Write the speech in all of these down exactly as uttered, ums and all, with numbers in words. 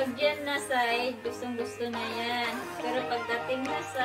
pag yan na side, gustong gusto na yan. Pero pagdating na sa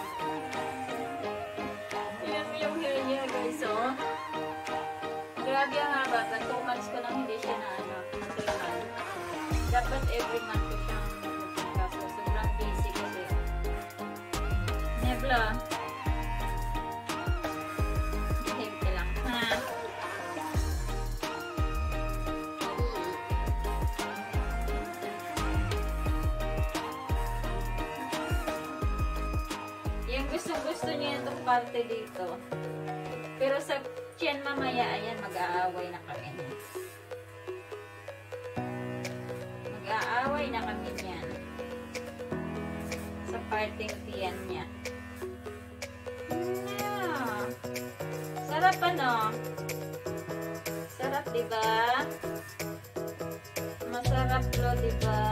yung, yung hair niya guys, oh. Grabe ang haba. But two months ko lang hindi siya na ano, matulungan. Dapat every month ko siyang kaso. Sobrang busy kasi. Nebla. Behave ka lang, ha? Yung gusto-gusto niya itong parte dito. Pero sa tiyan mamaya, ayan, mag-aaway na kami. Mag-aaway na kami niyan. Sa parting tiyan niya. Yeah. Sarap ano? Sarap, diba? Masarap lo, diba?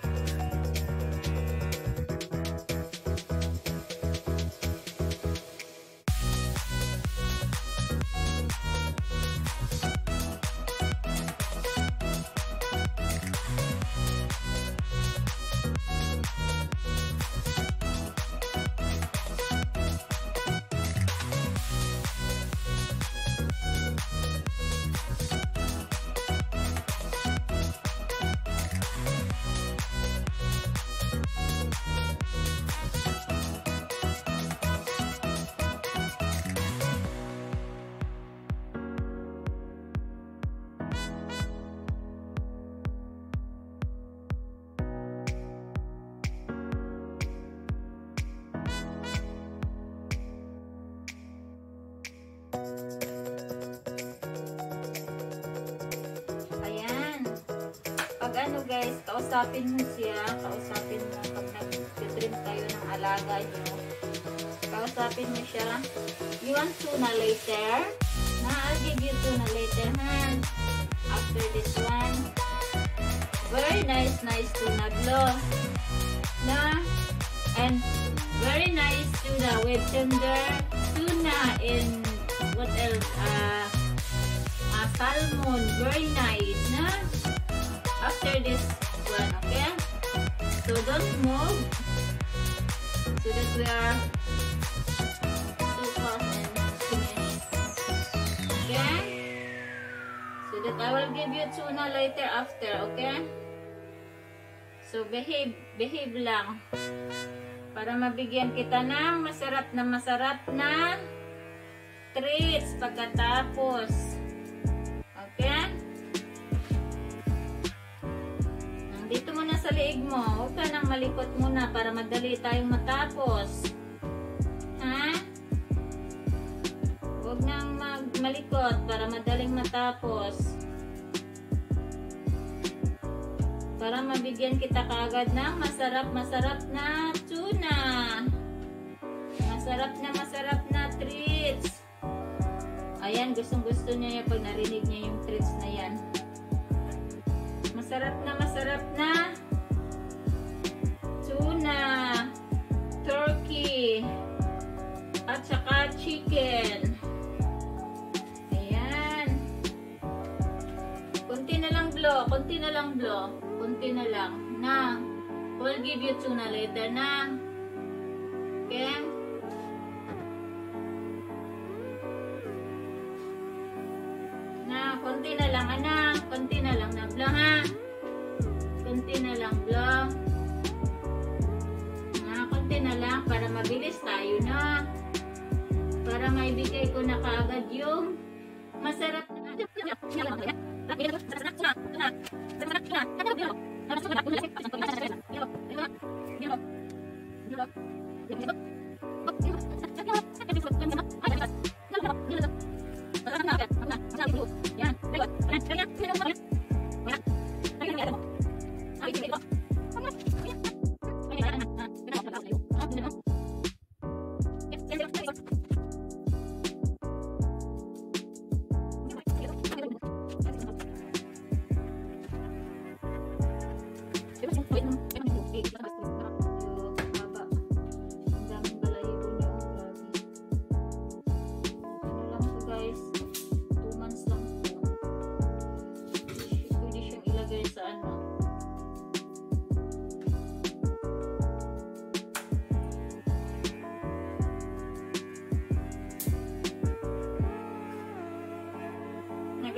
Ayan. Pag ano guys, kausapin mo siya, kausapin mo pag nag-trim kayo ng alaga nyo. Kausapin mo siya. You want tuna later? Na, I'll give you tuna later, ha? After this one. Very nice, nice tuna blow. Na, and very nice tuna with tender tuna and what else? Uh, uh, salmon. Very nice, na? After this one, okay? So don't move. So that we are so fast and finished. Okay? So that I will give you tuna later after, okay? So behave, behave lang. Para mabigyan kita ng masarap na masarap na treats pagkatapos. Okay? Dito muna sa liig mo. Huwag ka nang malikot muna para madali tayong matapos. Ha? Huwag nang malikot para madaling matapos. Para mabigyan kita kaagad ng masarap-masarap na tuna. Masarap na masarap na treats. Ayan, gustong-gusto niya yan pag narinig niya yung treats na yan. Masarap na masarap na tuna, turkey, at saka chicken. Ayan. Kunti na lang blow, kunti na lang blow, kunti na lang. Na, we'll give you tuna later na. Okay? Na, kunti na lang anak, kunti na lang na blow ha. Kunti na lang blow. Na, kunti na lang para mabilis tayo na. Para maibigay ko na kaagad yung masarap na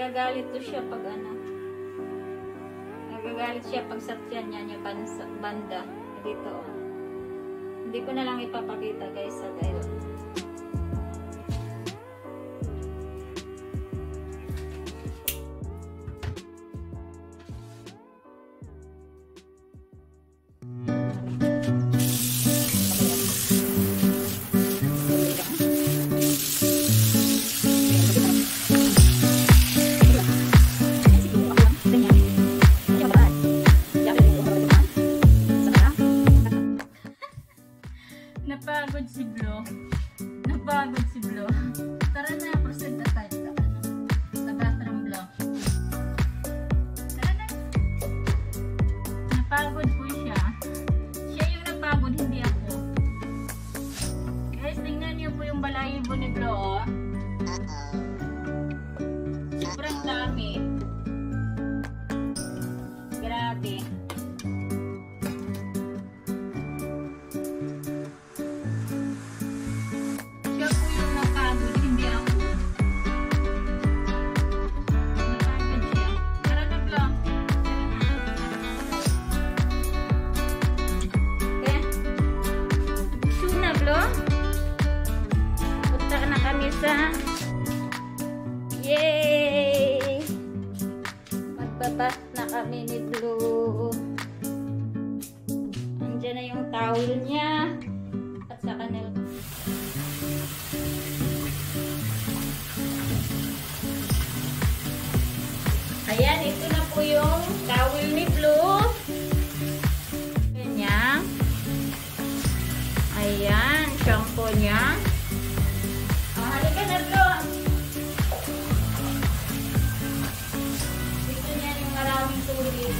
nagagalit to siya pag ano. Nagagalit siya pag satyan niya niya banda. Dito, oh. Hindi ko na lang ipapakita guys sa dahil. Napagod si Blo. Napagod si Blo. Tara na, proceed na tayo sa ano. Sa bathroom, Blo. Tara na. Napagod po siya. Siya yung napagod, hindi ako. Guys, tingnan niyo po yung balahibo ni Blo, oh. Sobrang dami. Grabe. Punta na kami sa yay! Magbabat na kami ni Blue. Andiyan na yung towel niya at sa kanil. Ayan, ito na po yung towel ni Blue. Ayan. Ayan, shampoo niya. Oh, halika na, Blo. Gusto niya yung maraming tulis.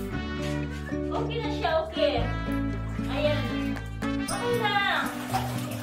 Okay na siya, okay. Ayan. Okay lang.